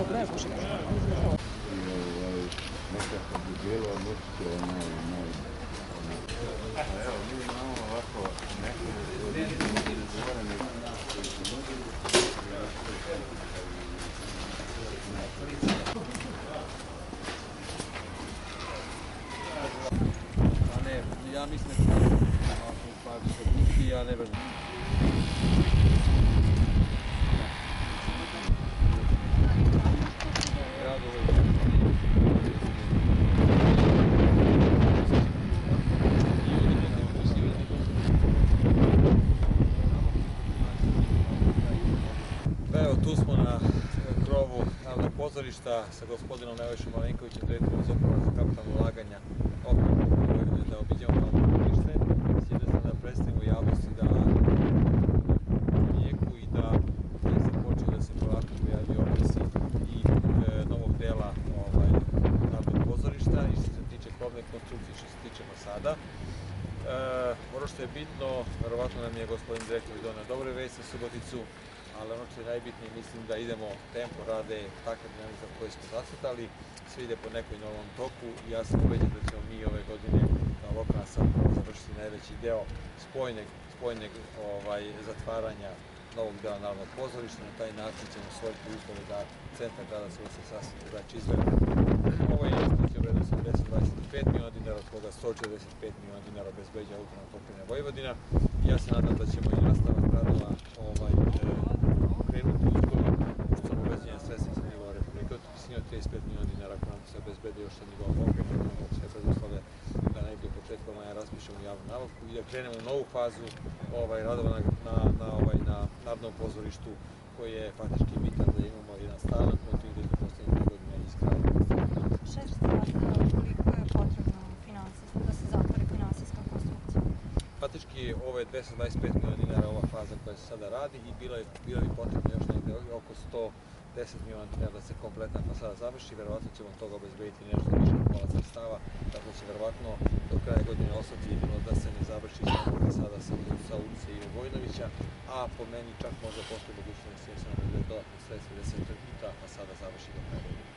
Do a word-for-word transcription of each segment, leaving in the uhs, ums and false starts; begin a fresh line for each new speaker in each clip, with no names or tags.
nekako bi bilo odlučiti onaj, onaj, a evo, mi imamo ovako nekoliko izgovorene
a ne, ja mislim da je pa se buši, ja ne verujem. Evo, tu smo na krovu Narodnog pozorišta sa gospodinom Nebojšom Malenkovićem, direktorom iz Uprave za kapitalna ulaganja opet da obiđemo Narodno pozorište, s jedne strane da predstavimo javnosti da jeku i da se počeo da se polako pojavi obrisi i novog dela Narodnog pozorišta i što se tiče krovne konstrukcije, što se tiče fasada. Ono što je bitno, verovatno nam je gospodin direktor doneo dobre vesti za Suboticu, ali ono što je najbitnije, mislim da idemo tempo rade takva dinamika koju smo zacrtali, sve ide po nekoj novom toku i ja sam ubeđen da ćemo mi ove godine kao lokalna samouprava završiti najveći deo spojnog zatvaranja novog dela Narodnog pozorišta. Na taj način ćemo stvoriti uslove da centar grada Subotice sasvim drugačije izgleda. Ovo je investicija u vrednosti od dvesta dvadeset pet miliona dinara, od koga sto četrdeset pet miliona dinara obezbeđuje autonomna pokrajina Vojvodina. Ja se nadam da ćemo i nastavak radova krenuti uskoro, što sam obezbeđenja sredstva sa nivoa Republike, od visine od trideset pet miliona dinara ako nam se obezbede još sa nivoa pokrajine, imamo sve preduslove da negdje u početku maja raspišemo javnu nabavku i da krenemo u novu fazu radova na Narodnom pozorištu, koji je faktički bitan da imamo jedan stalan kontinuitet do poslednjih dve godine iz kraja.
Šest razgleda, koliko je potrebno da se zatvori finansijska konstrukcija?
Faktički ovo je dvesta dvadeset pet miliona dinara ova faza koja se sada radi i bilo bi potrebno još negde oko sto deset miliona dinara da se kompletna fasada završi. Verovatno ćemo toga obezbediti nešto više od pola sredstava, tako će verovatno do kraja godine ostati jedino da se ne završi samo fasada sa ulice Ivo Vojinovića, a po meni čak možda postoji mogućnost da se naveduje dodatne sredstva da se i ta fasada završi do kraja godine.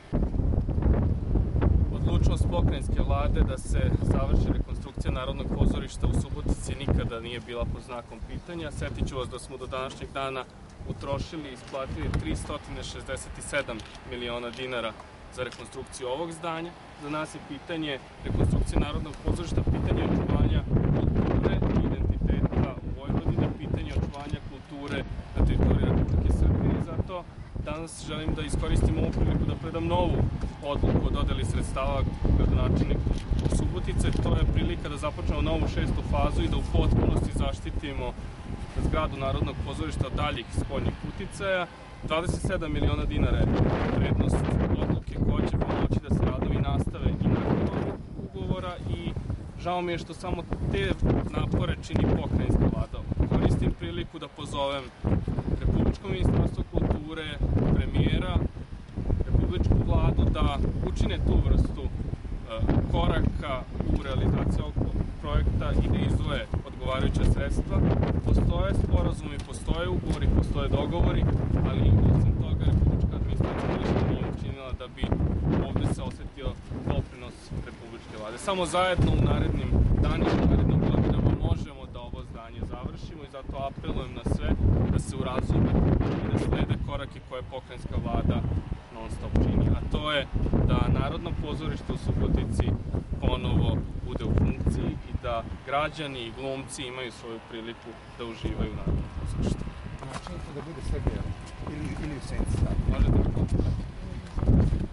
Odlučnost pokrajinske vlade da se završi rekonstrukcija Narodnog pozorišta u Subotici nikada nije bila pod znakom pitanja. Setit ću vas da smo do današnjeg dana utrošili i isplatili tristo šezdeset sedam miliona dinara za rekonstrukciju ovog zdanja. Za nas je pitanje rekonstrukcije Narodnog pozorišta pitanje očuvanja kulture i identiteta Vojvodine, pitanje očuvanja kulture na teritoriji Republike Srbije i zato danas želim da iskoristim ovu priliku da predam novu odluku o dodeli sredstava gradonačelniku Subotice. To je prilika da započnemo novu šestu fazu i da u potpunosti zaštitimo zgradu Narodnog pozorišta od daljih spoljnih uticaja. dvadeset sedam miliona dinara je vrednost odluke koja će pomoći da se radovi nastave i nakon ovog ugovora i žao mi je što samo te napore čini pokrajinska vlada. Koristim priliku da pozovem Republičko ministarstvo kulture, premijera, Republičku vladu da učine tu vrstu koraka u realizaciji ovog projekta i da izdvoje odgovarajuća sredstva. Postoje sporazumi, postoje ugovori, postoje dogovori, ali osim toga Republička administracija ništa nije učinila da bi ovde se osetio doprinos Republičke vlade. Samo zajedno u narednim danima, u narednim godinama možemo da ovo zdanje završimo i zato apelujem na sve da se urazume i da slede korake koje pokrajinska vlada non stop čini, a to je da Narodno pozorište u Subotici ponovo bude u funkciji i da građani i glumci imaju svoju priliku da uživaju u Narodnom pozorištu.
Način da bude sve bijelo ili u senci.
Možete li to?